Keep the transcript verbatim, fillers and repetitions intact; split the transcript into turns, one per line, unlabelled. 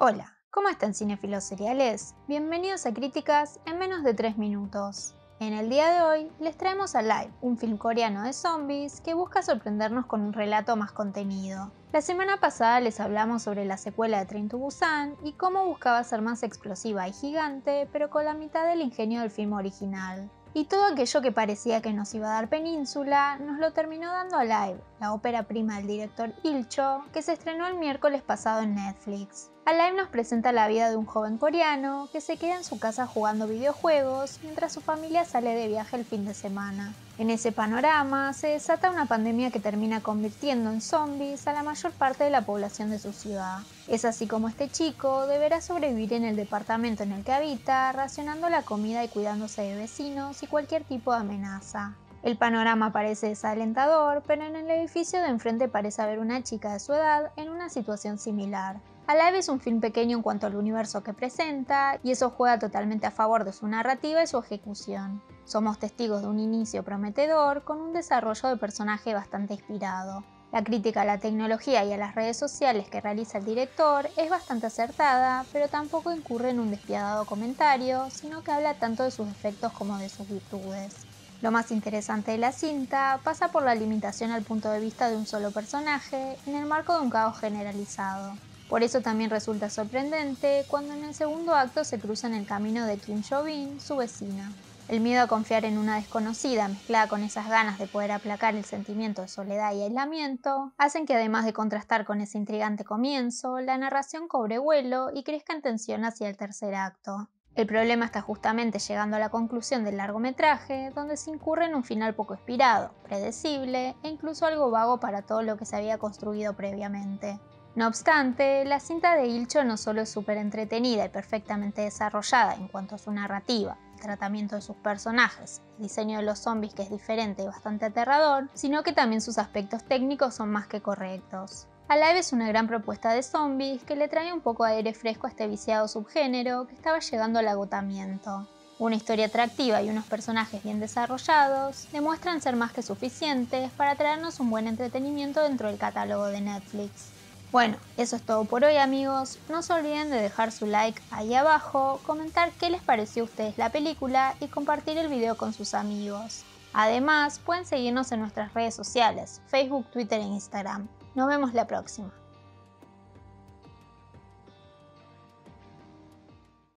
Hola, ¿cómo están cinéfilos seriales? Bienvenidos a Críticas en menos de tres minutos. En el día de hoy les traemos Alive, un film coreano de zombies que busca sorprendernos con un relato más contenido. La semana pasada les hablamos sobre la secuela de Train to Busan y cómo buscaba ser más explosiva y gigante, pero con la mitad del ingenio del film original. Y todo aquello que parecía que nos iba a dar Península, nos lo terminó dando Alive, la ópera prima del director Il Cho, que se estrenó el miércoles pasado en Netflix. Alive nos presenta la vida de un joven coreano que se queda en su casa jugando videojuegos mientras su familia sale de viaje el fin de semana. En ese panorama se desata una pandemia que termina convirtiendo en zombies a la mayor parte de la población de su ciudad. Es así como este chico deberá sobrevivir en el departamento en el que habita, racionando la comida y cuidándose de vecinos y cualquier tipo de amenaza. El panorama parece desalentador, pero en el edificio de enfrente parece haber una chica de su edad en una situación similar. Alive es un film pequeño en cuanto al universo que presenta, y eso juega totalmente a favor de su narrativa y su ejecución. Somos testigos de un inicio prometedor con un desarrollo de personaje bastante inspirado. La crítica a la tecnología y a las redes sociales que realiza el director es bastante acertada, pero tampoco incurre en un despiadado comentario, sino que habla tanto de sus defectos como de sus virtudes. Lo más interesante de la cinta pasa por la limitación al punto de vista de un solo personaje en el marco de un caos generalizado. Por eso también resulta sorprendente cuando en el segundo acto se cruza en el camino de Kim Jo-bin, su vecina. El miedo a confiar en una desconocida mezclada con esas ganas de poder aplacar el sentimiento de soledad y aislamiento hacen que, además de contrastar con ese intrigante comienzo, la narración cobre vuelo y crezca en tensión hacia el tercer acto. El problema está justamente llegando a la conclusión del largometraje, donde se incurre en un final poco inspirado, predecible e incluso algo vago para todo lo que se había construido previamente. No obstante, la cinta de Il Cho no solo es súper entretenida y perfectamente desarrollada en cuanto a su narrativa, el tratamiento de sus personajes, el diseño de los zombies que es diferente y bastante aterrador, sino que también sus aspectos técnicos son más que correctos. Alive es una gran propuesta de zombies que le trae un poco de aire fresco a este viciado subgénero que estaba llegando al agotamiento. Una historia atractiva y unos personajes bien desarrollados demuestran ser más que suficientes para traernos un buen entretenimiento dentro del catálogo de Netflix. Bueno, eso es todo por hoy, amigos. No se olviden de dejar su like ahí abajo, comentar qué les pareció a ustedes la película y compartir el video con sus amigos. Además, pueden seguirnos en nuestras redes sociales, Facebook, Twitter e Instagram. Nos vemos la próxima.